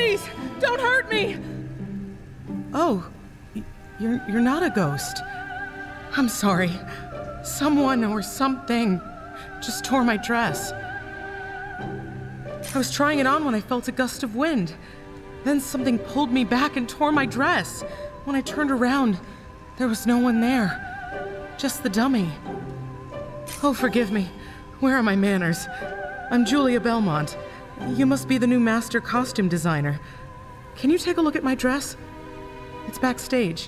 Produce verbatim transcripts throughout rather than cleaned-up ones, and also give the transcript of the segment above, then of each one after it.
Please, don't hurt me! Oh, you're, you're not a ghost. I'm sorry. Someone or something just tore my dress. I was trying it on when I felt a gust of wind. Then something pulled me back and tore my dress. When I turned around, there was no one there. Just the dummy. Oh, forgive me. Where are my manners? I'm Julia Belmont. You must be the new master costume designer. Can you take a look at my dress? It's backstage.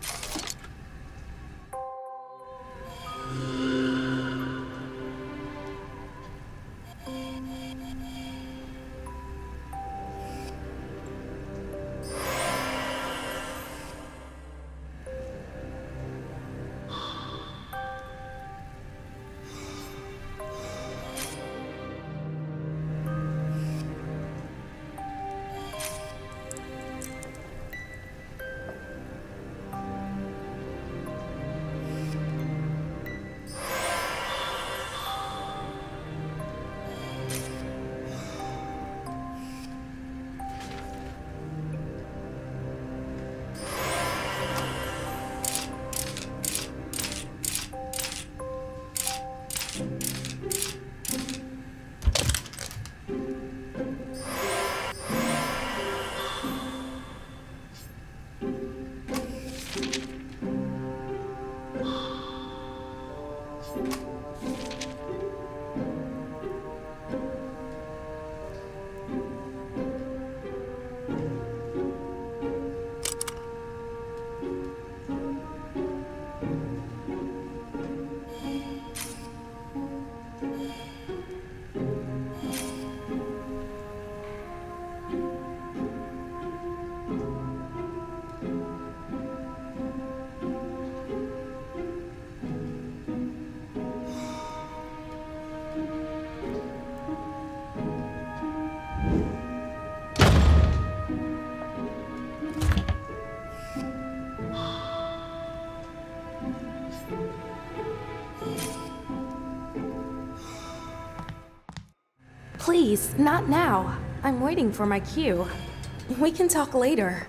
Please, not now. I'm waiting for my cue. We can talk later.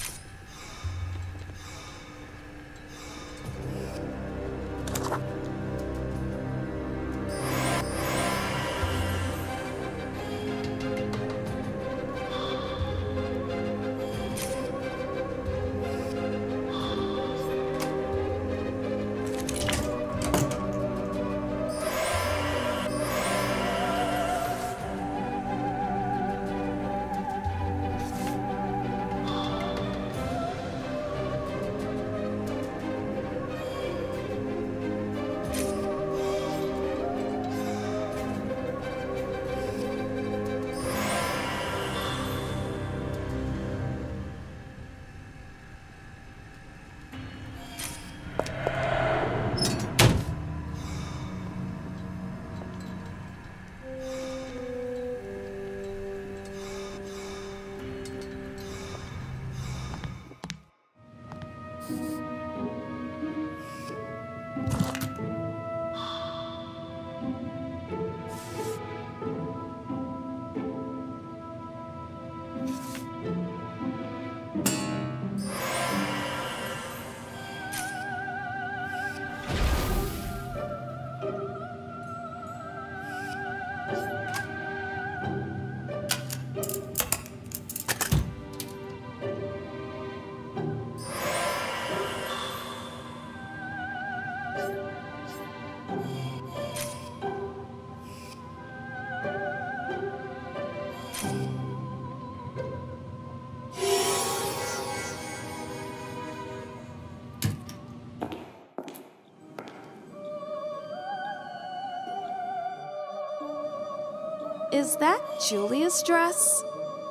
Is that Julia's dress?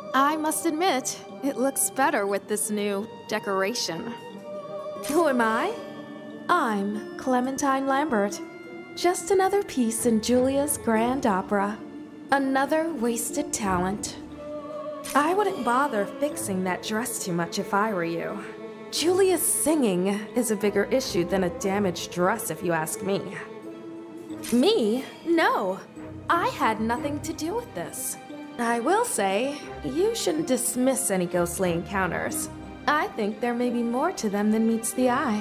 I must admit, it looks better with this new decoration. Who am I? I'm Clementine Lambert. Just another piece in Julia's grand opera. Another wasted talent. I wouldn't bother fixing that dress too much if I were you. Julia's singing is a bigger issue than a damaged dress, if you ask me. Me? No. I had nothing to do with this. I will say, you shouldn't dismiss any ghostly encounters. I think there may be more to them than meets the eye.